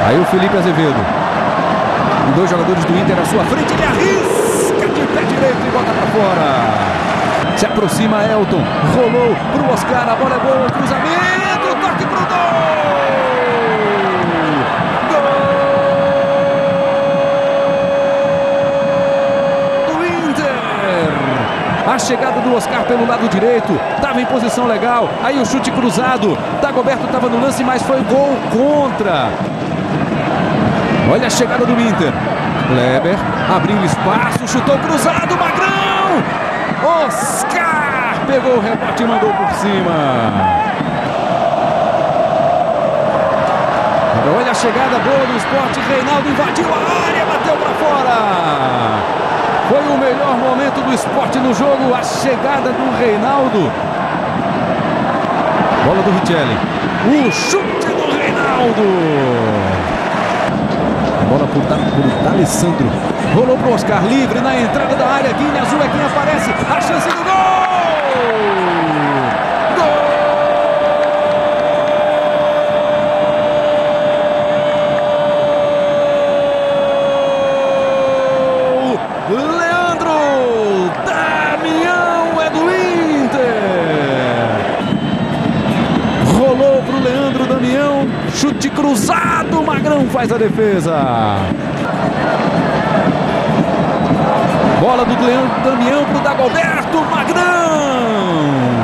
Aí o Felipe Azevedo. E dois jogadores do Inter à sua frente. Ele arrisca de pé direito e bota pra fora. Se aproxima Elton. Rolou pro Oscar. A bola é boa. Cruzamento. Toque pro gol. A chegada do Oscar pelo lado direito, estava em posição legal, aí o chute cruzado, Dagoberto estava no lance, mas foi gol contra. Olha a chegada do Inter, Kleber abriu espaço, chutou cruzado, Magrão, Oscar pegou o rebote e mandou por cima. Olha a chegada boa do Sport, Reinaldo invadiu a área, bateu para fora. Foi o melhor momento do Sport no jogo, a chegada do Reinaldo. Bola do Richelli. O chute do Reinaldo. A bola por D'Alessandro. Rolou para o Oscar, livre na entrada da área. Guinha Azul é quem aparece. A chance do gol! Chute cruzado, Magrão faz a defesa. Bola do Damião pro Dagoberto, Magrão.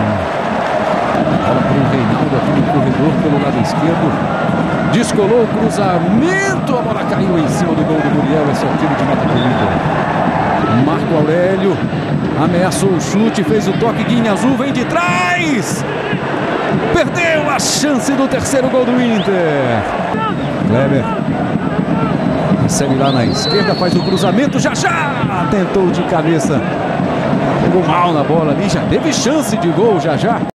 Bola pro Reinaldo aqui no corredor pelo lado esquerdo. Descolou o cruzamento, a bola caiu em cima do gol do Muriel. Esse é o tiro de meta pro Inter. Marco Aurélio ameaçou o chute, fez o toque, Guinha Azul vem de trás. Perdeu a chance do terceiro gol do Inter. Kleber segue lá na esquerda, faz o cruzamento, já tentou de cabeça, pegou mal na bola ali, já teve chance de gol, já.